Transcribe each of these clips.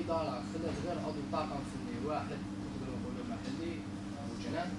الاداره خلات غير عضو طاقم فني واحد نقدروا نقولوا محلي وجنان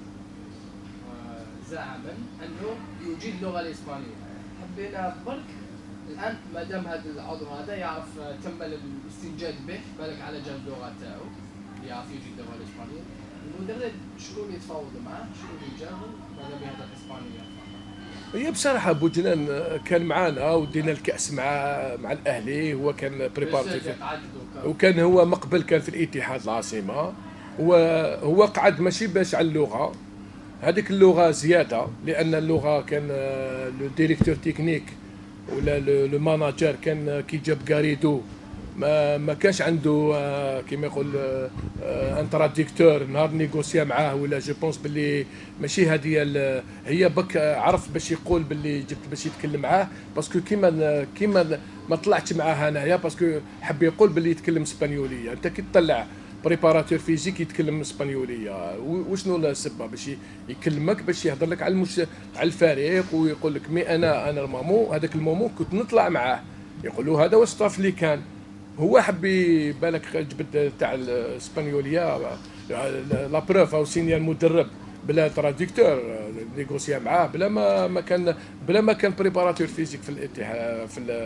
زعما انه يجيد اللغه الاسبانيه. حبينا برك الان ما دام هذا العضو هذا يعرف تم الاستنجاد به بالك على جال اللغه تاعو يعرف يجيد اللغه الاسبانيه. المدرب شكون يتفاوض معاه شكون يجاوب ماذا بهذا الاسبانيه. هي بصراحة بوجنان كان معانا ودينا الكأس مع الأهلي. هو كان بريبارتي وكان هو مقبل كان في الاتحاد العاصمة. وهو قعد ماشي باش على اللغة هذيك اللغة زيادة لأن اللغة كان لو ديريكتور تكنيك ولا لو ماناجر كان كي جاب غاريدو ما كانش عنده كيما يقول ان تراديكتور نهار نيغوسيا معاه ولا جو بونس باللي ماشي هذه هي بك عرف باش يقول باللي جبت باش يتكلم معاه باسكو كيما ما طلعتش معاه انايا باسكو حب يقول باللي يتكلم اسبانيوليه. انت كي تطلع بريباراتور فيزيك يتكلم اسبانيوليه وشنو السبه باش يكلمك باش يهضر لك على على الفريق ويقول لك مي انا المامو هذاك المامو كنت نطلع معاه يقول له هذا وصف اللي كان هو حب بالك جبد تاع الاسبانيوليه لا بروف او سينيا المدرب بلا تراديكتور نيغوسيا معاه بلا ما كان بريباراتور فيزيك في الاتحاد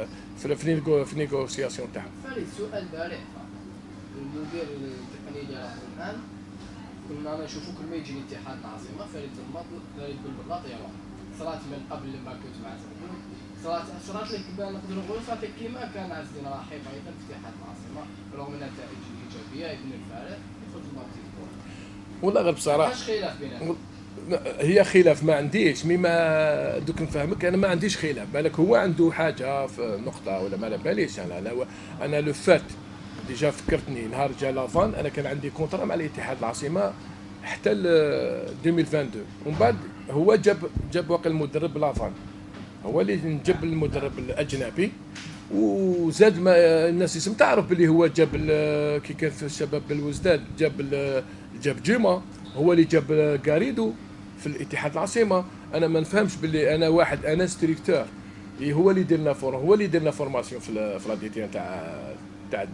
في النيغوسياسيون تاعو. فريد سؤال بارع المدير التقني ديال الان كنا نشوفوا كل ما يجي الاتحاد العاصمه فريد بالمرات يروح صرات من قبل ما كنت مع صرات لك نقدروا نقولوا صرات لك كيما كان عز الدين رحيم ايضا في اتحاد العاصمه رغم النتائج الايجابيه ابن الفارق يخرج المغرب. والله غير بصراحه ماش خلاف بيناتهم. هي خلاف ما عنديش مما دوك نفهمك انا ما عنديش خلاف بالك هو عنده حاجه في نقطه ولا ما على باليش انا لو فات ديجا فكرتني نهار جا لافان انا كان عندي كونترا مع الاتحاد العاصمه حتى 2022 ومن بعد هو جاب واقع المدرب لافان هو اللي جاب المدرب الاجنبي وزاد ما الناس يسم تعرف باللي هو جاب كي كان في الشباب بالوزداد جاب جيما هو اللي جاب غاريدو في الاتحاد العاصمه. انا ما نفهمش باللي انا واحد انا ستريكتور هو اللي يدير لنا هو اللي يدير لنا فورماسيون في لاديتيان تاع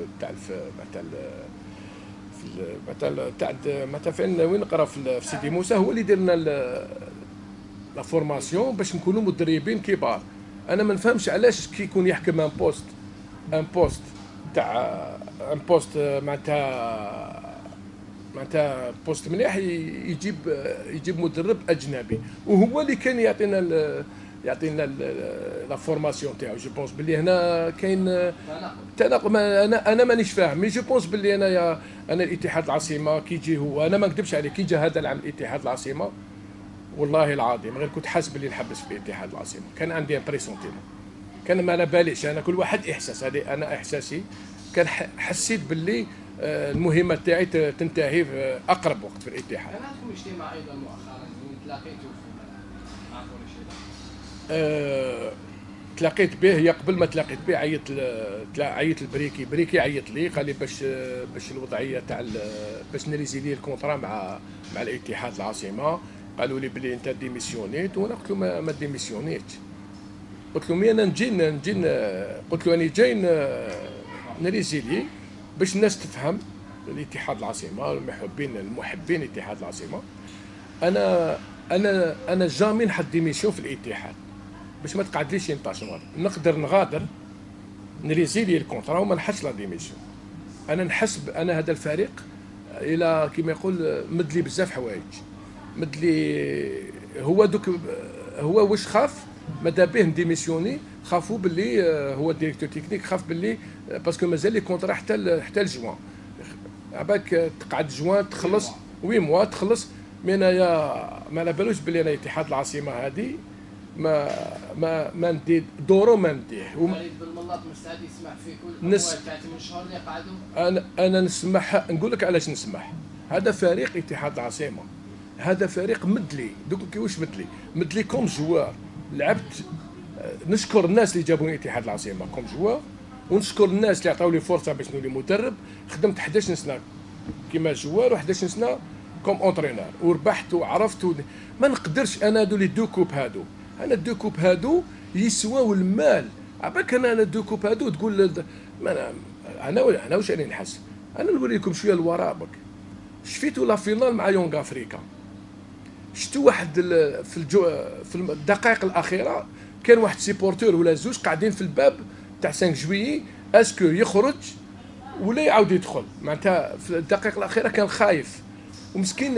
فين وين نقرا في سيدي موسى هو اللي يدير لنا لا فورماسيون باش نكونوا مدربين كبار. انا ما نفهمش علاش كي يكون يحكم ان بوست تاع ان بوست معناتها بوست مليح يجيب مدرب اجنبي وهو اللي كان يعطينا لا فورماسيون تاعو. جو بونس بلي هنا كاين تناقض انا مانيش فاهم مي جو بونس بلي انا الاتحاد العاصمه كي يجي هو انا ما نكذبش عليه كي جا هذا العام الاتحاد العاصمه والله العظيم غير كنت حاسس باللي نحبس في الاتحاد العاصمه كان عندي امبريسونتيمون كان ما على باليش انا كل واحد احساس هذه انا احساسي كان حسيت باللي المهمه تاعي تنتهي في اقرب وقت في الاتحاد. كان عندكم اجتماع ايضا مؤخرا تلاقيتوا في عفوا تلاقيت به هي قبل ما تلاقيت به عيط البريكي عيط لي قال لي باش الوضعيه تاع باش نريزيلي الكونترا مع الاتحاد العاصمه قالوا لي بلي انت ديميسيونيت وانا قلت له ما ديميسيونيتش قلت له مي انا نجي قلت له اني جاي نريزيلي باش الناس تفهم الاتحاد العاصمه المحبين الاتحاد العاصمه انا جامي نحط ديميسيون في الاتحاد باش ما تقعدليش ينطاشون نقدر نغادر نريزيلي الكونترا وما نحسش لا ديميسيون. انا نحس انا هذا الفريق الى كما يقول مد لي بزاف حوايج مد لي هو واش خاف ماذا به نديميسيوني خافوا باللي هو الديريكتور تكنيك خاف باللي باسكو مازال لي كونترا حتى الجوان عباك تقعد جوان تخلص 8 موا تخلص مي انايا ما على بالوش باللي انا اتحاد العاصمه هذه ما ندي دورو ما نديه بالملات مستعد يسمع فيك كل تاع 8 شهور اللي قعدوا انا نسمح نقول لك علاش نسمح هذا فريق اتحاد العاصمه هذا فريق مدلي دوك كيفاش مدلي كوم جوار لعبت نشكر الناس اللي جابوني اتحاد العاصمه كوم جوار ونشكر الناس اللي عطاو لي فرصه باش نولي مدرب خدمت 11 سنه كيما جوار و11 سنه كوم اونترينور وربحت وعرفت ما نقدرش انا هادو لي دو كوب هادو انا الدو كوب هادو يسواو المال عباك انا الدو كوب هادو تقول انا واش راني نحس. انا نقول لكم شويه الوراء بك. شفيتوا لا فينال مع يونغ افريكا، شفتوا واحد في الدقائق الاخيره كان واحد سيبورتور ولا زوج قاعدين في الباب تاع 5 جويي، اسكو يخرج ولا يعاود يدخل. معناتها في الدقائق الاخيره كان خايف ومسكين،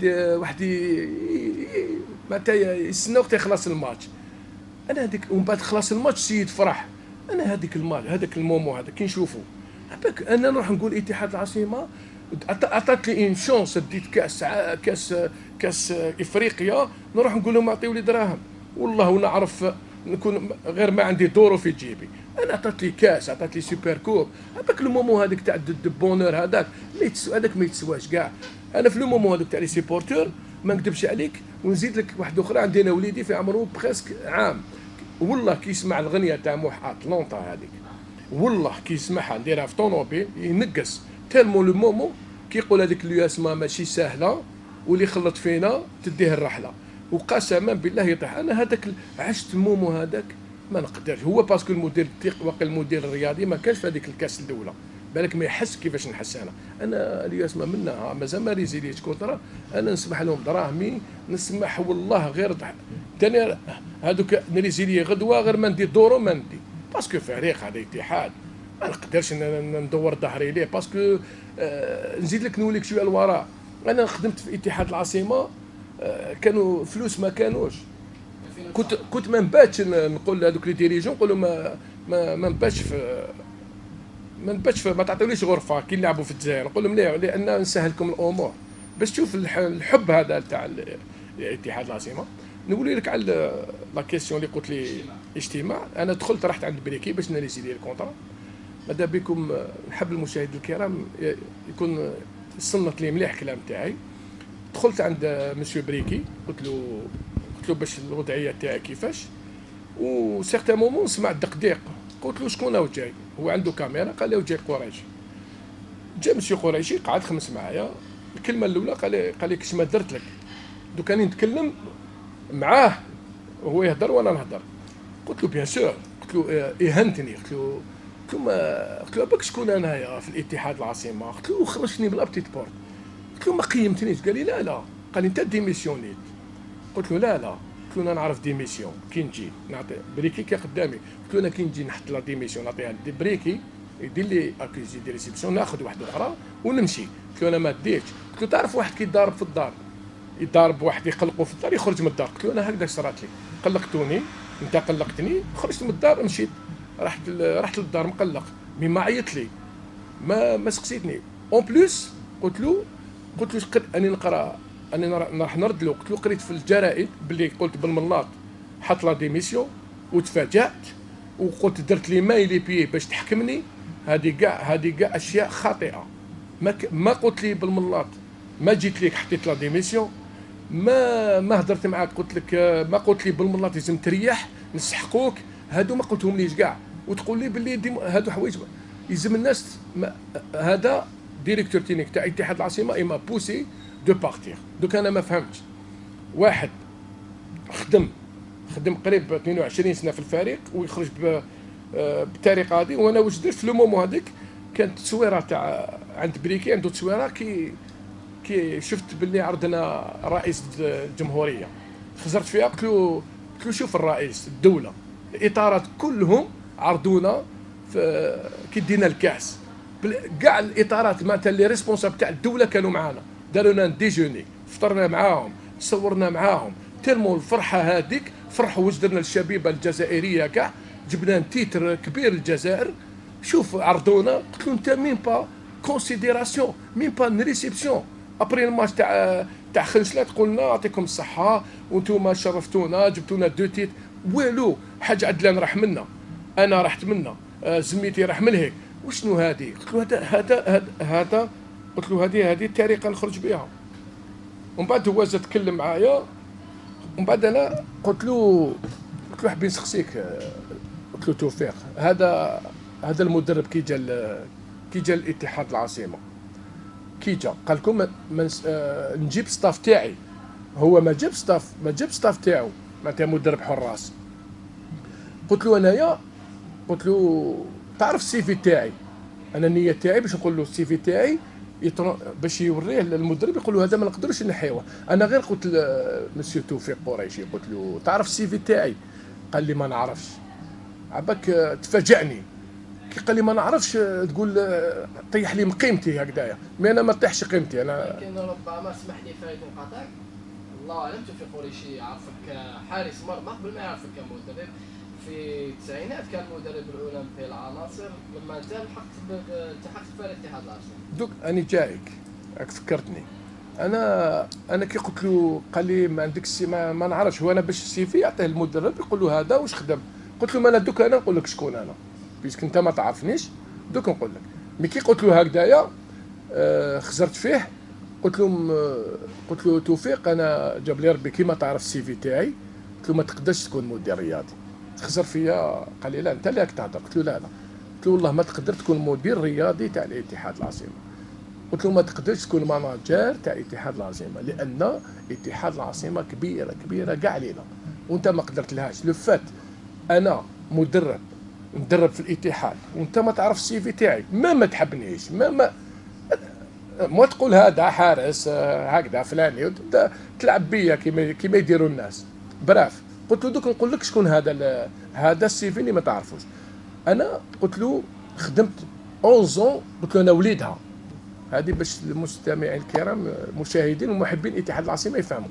معناتها يستنى وقت يخلص الماتش. انا هذيك ومن بعد خلاص الماتش سيد فرح. انا هذيك هذاك المومون هذا كي نشوفه انا نروح نقول اتحاد العاصمه عطات لي ان شونس، ديت كاس افريقيا، نروح نقول لهم اعطيوا لي دراهم والله ونعرف نكون غير ما عندي دورو في جيبي. انا عطات لي كاس، عطات لي سوبر كوب. هذاك المومون هذاك تاع البونور هذاك ما يتسواش كاع. انا في المومون هذاك تاع لي سيبورتور ما نكذبش عليك، ونزيد لك واحد اخرى. عندنا وليدي في عمره بريسك عام، والله كي يسمع الغنيه تاع موح اتلانتا هذيك، والله كي يسمعها نديرها في طونوبيل ينقص تالمو لو مومون كيقول هذيك الياسما ماشي سهله واللي خلط فينا تديه الرحله. وقسما بالله يطيح. انا هذاك عشت المومو هذاك ما نقدرش. هو باسكو المدير واقع المدير الرياضي ما كانش في هذيك الكاس الاولى، بالك ما يحس كيفاش نحس انا الياسما منها مازال ما ريزيليتش كونترا. انا نسمح لهم دراهمي، نسمح والله غير ثاني هذوك نريزيلي غدوه غير ما ندير دورو ما ندي، باسكو فريق هذا اتحاد ما نقدرش ندور ظهري ليه. باسكو نزيد لك نوليك شويه الوراء. انا خدمت في اتحاد العاصمه، كانوا فلوس ما كانوش. كنت ما نباتش نقول لهذوك لي ديريجون، نقول لهم ما نباتش ما تعطيوليش غرفه كي نلعبوا في الجزائر. نقول لهم ليه؟ لان نسهل لكم الامور باش تشوف الحب هذا تاع الاتحاد العاصمه. نقول لك على لا كيسيون اللي قلت لي اجتماع. انا دخلت رحت عند بريكي باش نريزيلي الكونترا. ماذا بكم نحب المشاهد الكرام يكون صنت لي مليح الكلام تاعي. دخلت عند مسيو بريكي قلت له باش الوضعيه تاعي كيفاش، وسيغتان مومون سمعت دقديق. قلت له شكون هو جاي؟ هو عنده كاميرا. قال لي جاي قريشي. جا مسيو قريشي قعد خمس معايا. الكلمه الاولى قال لي كش ما درت لك؟ دوك راني نتكلم معاه وهو يهضر وانا نهضر. قلت له بيان سور. قلت له اهنتني. قلت له باك شكون انايا في الاتحاد العاصمه؟ قلت له خرجتني بلا بتيت بورت. قلت له ما قيمتنيش. قال لي لا. قال لي انت ديميسيونيت. قلت له لا. قلت له انا نعرف ديميسيون كي نجي نعطي بريكي كي قدامي. قلت له انا كي نجي نحط لا ديميسيون نعطيها بريكي يدير لي اكوزي دي ريسبسيون، ناخذ واحده اخرى ونمشي. قلت له انا ما ديتش. قلت له تعرف واحد كي يضارب في الدار، يضارب واحد يقلقوا في الدار يخرج من الدار. قلت له انا هكذا صرات لي، قلقتوني انت قلقتني، خرجت من الدار مشيت رحت للدار مقلق. مي ما عيط لي ما سقسيتني. اون بلوس قلت له اني نقرا اني راح نرد له. قلت له قريت في الجرائد باللي قلت بالملاط حط لا ديميسيون وتفاجات، وقلت درت لي مايلي بي باش تحكمني. هذه كاع اشياء خاطئه. ما قلت لي بالملاط، ما جيت لك حطيت لا ديميسيون، ما هضرت معاك قلت لك، ما قلت لي بالملاط لازم تريح نسحقوك. هادو ما قلتهم ليش كاع، وتقول لي باللي هادو حوايج يلزم الناس. هذا ديريكتور تينيك تاع اتحاد العاصمه اي ما بوسي دو بارتير. دوك انا ما فهمتش. واحد خدم قريب 22 سنه في الفريق ويخرج بالطريقه هذه. وانا واش درت في لو مومون هذيك؟ كانت تصويره تاع عند بريكي، عنده تصويره كي شفت باللي عرضنا رئيس الجمهوريه، خزرت فيها. قلت له شوف الرئيس الدوله الاطارات كلهم عرضونا كي دينا الكاس، كاع الاطارات معناتها لي ريسبونسابل تاع الدوله كانوا معانا، داروا لنا ديجوني، فطرنا معاهم، صورنا معاهم. تيرمو الفرحه هذيك فرحوا وجدنا الشبيبه الجزائريه كاع، جبنا تيتر كبير الجزائر. شوف عرضونا. قلت له انت مين با كونسيديراسيون، مين با ريسيبسيون. ابري الماتش تاع خنسلات قلنا يعطيكم الصحه وانتم شرفتونا جبتونا دو تيت. والو حاج عدلان راح منا، انا رحت منا، زميتي راح من هيك. وشنو هذه؟ قلت له هذا قلت له هذه الطريقه نخرج بها. ومن بعد هو زاد تكلم معايا. ومن بعد انا قلت له حبي نسقسيك. قلت له توفيق، هذا المدرب كي جا الاتحاد العاصمه، كي جا قال لكم نجيب ستاف تاعي. هو ما جاب ستاف تاعو معناتها مدرب حراس. قلت له انايا، قلت له تعرف السيفي تاعي؟ انا النيه تاعي باش نقول له السي في تاعي باش يوريه للمدرب، يقول له هذا ما نقدرش نحيوه. انا غير قلت مسيو توفيق قريشي، قلت له تعرف السي في تاعي؟ قال لي ما نعرفش. عباك تفاجأني كي قال لي ما نعرفش، تقول طيح لي من قيمتي هكذايا. مي انا ما طيحش قيمتي انا. لكن ربما اسمح لي فريد نقاطعك، الله اعلم توفيق قريشي يعرفك كحارس مرمى قبل ما يعرفك كمدرب. في التسعينات كان مدرب الاولمبي العناصر، لما انت التحقت في الاتحاد الارسنال. دوك اني جايك راك فكرتني. انا كي قلت له قال لي ما عندكش ما نعرفش. هو انا باش السي في يعطيه المدرب يقول له هذا واش خدم. قلت له ما انا دوك انا نقول لك شكون انا، بيسك انت ما تعرفنيش دوك نقول لك. مي كي قلت له هكذايا خزرت فيه. قلت له توفيق انا جاب لي ربي كيما تعرف السي في تاعي. قلت له ما تقدرش تكون مدير رياضي. خزر فيا قال لي لا انت اللي راك تهضر. قلت له لا قلت له والله ما تقدر تكون مدير رياضي تاع الاتحاد العاصمه. قلت له ما تقدرش تكون ماناجر تاع اتحاد العاصمه، لان اتحاد العاصمه كبيره كاع علينا وانت ما قدرت لهاش. لو فات انا ندرب في الاتحاد وانت ما تعرف السي في تاعي، ما تحبنيش، ما تقول هذا حارس هكذا فلاني وتبدا تلعب بيا كيما يديروا الناس. براف قلت له دوك نقول لك شكون هذا السي في اللي ما تعرفوش. انا قلت له خدمت 11 قلت له انا وليدها. هذه باش المستمعين الكرام المشاهدين ومحبين الاتحاد العاصمه يفهموا.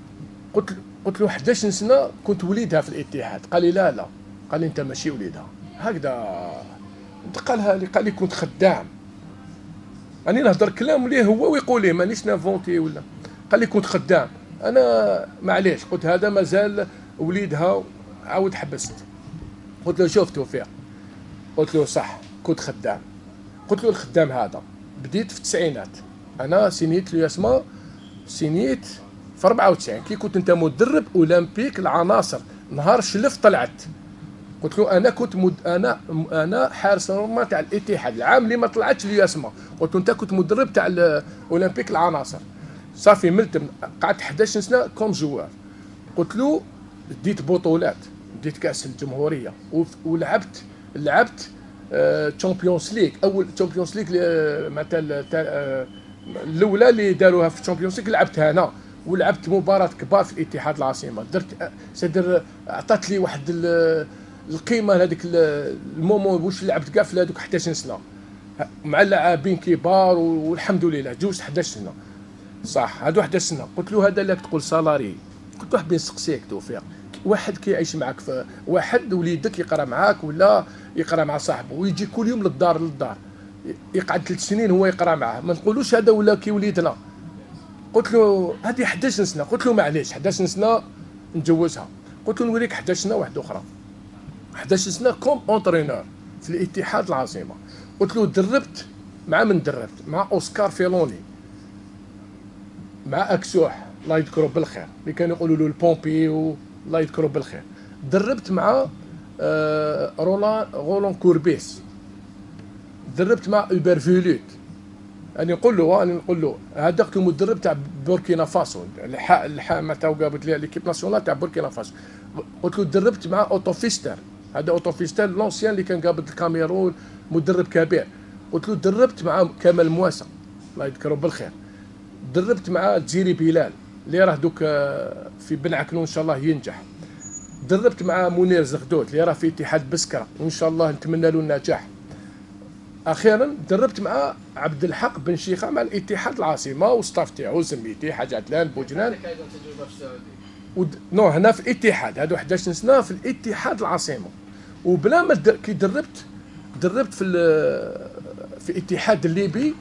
قلت له 11 سنه كنت وليدها في الاتحاد. قال لي لا قال لي انت ماشي وليدها هكذا. قالها لي قال لي كنت خدام. راني نهضر كلام ليه هو ويقول لي مانيش نافونتي ولا. قال لي كنت خدام. انا معليش قلت هذا مازال وليدها عاود حبست. قلت له شوف توفيق، قلت له صح كنت خدام. قلت له الخدام هذا بديت في التسعينات. انا سينيت الياسما سينيت في 94 كي كنت انت مدرب اولمبيك العناصر. نهار شلف طلعت. قلت له انا كنت انا حارس مرمى تاع الاتحاد العام اللي ما طلعتش الياسما. قلت له انت كنت مدرب تاع الاولمبيك العناصر. صافي ملت قعدت 11 سنه كوم جوار. قلت له ديت بطولات، ديت كاس الجمهوريه لعبت تشامبيونز ليغ. اول تشامبيونز ليغ معناتها الاولى اللي داروها في تشامبيونز ليغ لعبتها انا. ولعبت مباراه كبار في الاتحاد العاصمه. درت عطات لي واحد القيمه لهذيك المومون واش لعبت كاع في هذوك 11 سنه مع لاعبين كبار والحمد لله جوزت 11 سنه صح. هادو 11 سنه. قلت له هذا اللي تقول سالاري. قلت له حبي نسقسيك توفيق، واحد كيعيش معك في واحد وليدك يقرا معاك ولا يقرا مع صاحبه ويجي كل يوم للدار يقعد 3 سنين هو يقرا معاه. ما نقولوش هذا ولا كي وليدنا. قلت له هذه 11 سنه. قلت له معليش 11 سنه نجوزها. قلت له نوريك 11 سنه واحده اخرى. 11 سنه كوم اونترينور في الاتحاد العاصمه. قلت له دربت مع من دربت؟ مع اوسكار فيلوني، مع اكسوح الله يذكره بالخير اللي كانوا يقولوا له البومبي الله يذكره بالخير. دربت مع رولان كوربيس. دربت مع اوبر فيلوت. اني نقول له هذاك المدرب تاع بوركينا فاسو معناتها قابلت لي ليكيب ناسيونال تاع بوركينا فاسو. قلت له دربت مع اوتوفيستر. هذا اوتوفيستر لونسيان اللي كان قابل الكاميرون مدرب كبير. قلت له دربت مع كمال مواسى الله يذكره بالخير. دربت مع تزيري بلال اللي راه دوك في بن عكنون ان شاء الله ينجح. دربت مع منير زغدوت اللي راه في اتحاد بسكره وان شاء الله نتمنى له النجاح. اخيرا دربت مع عبد الحق بن شيخه مع الاتحاد العاصمه وستاف تاعو سميتي حاج عدلان بوجنان. كاين تجربه في السعوديه نو هنا في الاتحاد. هادو 11 سنه في الاتحاد العاصمه. وبلا ما كي دربت في الاتحاد الليبي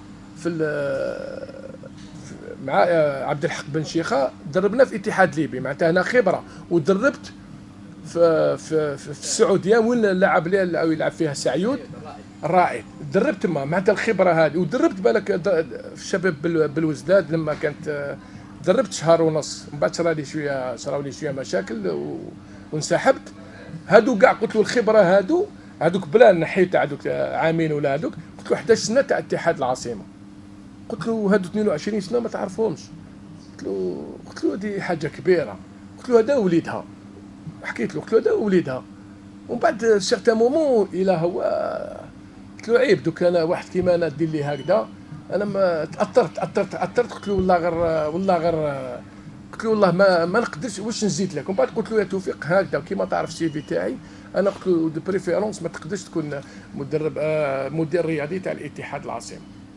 مع عبد الحق بن شيخه. دربنا في اتحاد ليبي معناتها هنا خبره. ودربت في السعوديه وين اللاعب اللي يلعب فيها سعيود الرائد. دربت تما معناتها الخبره هذه. ودربت بالك في الشباب بالوزداد لما كانت دربت شهر ونص. من بعد صراو لي شويه مشاكل وانسحبت. هادو كاع قلت له الخبره هادوك بلا نحيت هادوك عامين ولا هادوك. قلت له 11 سنه تاع اتحاد العاصمه. قلت له هادو 22 سنه ما تعرفهمش. قلت له هذه حاجه كبيره. قلت له هذا وليدها. حكيت له قلت له هذا وليدها. ومن بعد سيغتان مومون الى هو قلت له عيب دوك انا واحد كيما انا دير لي هكذا. انا ما تاثرت قلت له والله غير قلت له والله ما نقدرش واش نزيد لك. ومن بعد قلت له يا توفيق هكذا كيما تعرف السي في تاعي انا قلت له دو بريفيرونس ما تقدرش تكون مدرب مدير رياضي تاع الاتحاد العاصمه.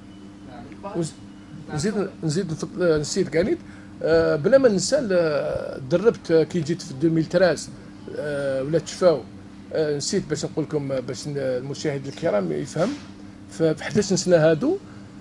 نزيد نسيت كانيت بلا ما ننسى دربت كي جيت في 2013 ولا تشفاو نسيت باش نقول لكم باش المشاهد الكرام يفهم. في 11 سنه هادو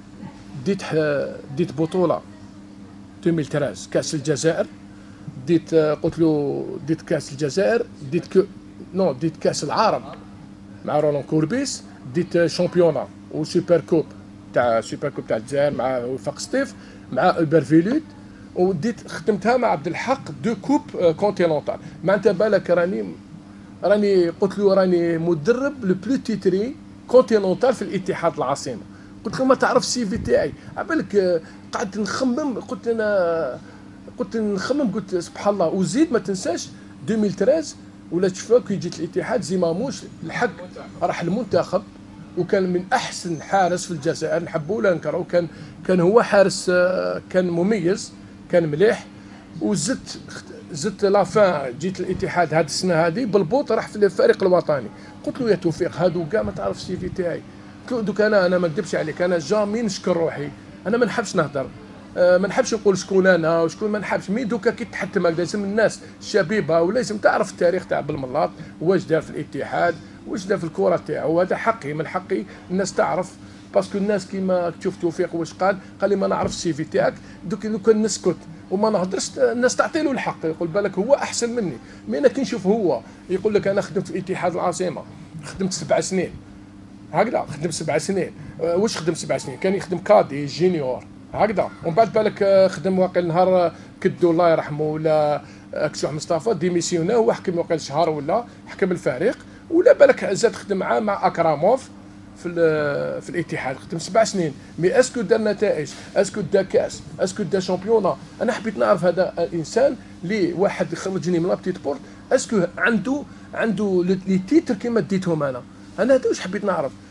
ديت بطوله 2013 كاس الجزائر. قلت له ديت كاس الجزائر ديت كاس العرب مع رولان كوربيس. ديت شامبيونا وسوبر كوب تاع الجزائر مع وفاق سطيف مع اوبرفيلوت. وديت خدمتها مع عبد الحق دو كوب كونتينونتال. معناتها بالك راني قلت له راني مدرب لو بلو تيتري كونتينونتال في الاتحاد العاصمه. قلت له ما تعرف السي في تاعي عبالك. قعدت نخمم قلت سبحان الله. وزيد ما تنساش 2013 ولا تشوفوا كي جيت الاتحاد زيماموش الحق راح المنتخب وكان من احسن حارس في الجزائر نحبه ولا نكرهه. كان هو حارس كان مميز كان مليح. زدت لافان جيت الاتحاد هذه السنه هذه بالبوط راح في الفريق الوطني. قلت له يا توفيق هادو كاع ما تعرف السي في تاعي. قلت له دوك انا ما نكذبش عليك انا جامي نشكر روحي. انا ما نحبش نهضر ما نحبش نقول شكون انا وشكون ما نحبش. مي دوكا كي تحتم هكذا لازم الناس الشبيبه ولازم تعرف التاريخ تاع بالملاط واش دار في الاتحاد واش دار في الكره تاعو. هذا حقي من حقي الناس تعرف باسكو الناس كيما تشوف توفيق واش قال لي ما نعرف السي في تاعك. دوك لو كان نسكت وما نهضرش الناس تعطي له الحق يقول بالك هو احسن مني. مي انا كي نشوف هو يقول لك انا خدمت في الاتحاد العاصمه خدمت 7 سنين هكذا خدمت 7 سنين. واش خدم 7 سنين كان يخدم كادي جينيور هكذا. ومن بعد بالك خدم واقيلا نهار كدو الله يرحمه ولا كسوح مصطفى ديميسيونا هو حكم واقيلا شهر ولا حكم الفريق. ولا بالك زاد خدم معاه مع اكراموف في الاتحاد خدم 7 سنين. مي اسكو دار نتائج اسكو دا كاس اسكو دا شامبيونا. انا حبيت نعرف هذا الانسان اللي واحد خرجني من لابتيت بورت اسكو عنده لي تيتر كيما ديتهم انا هذا واش حبيت نعرف.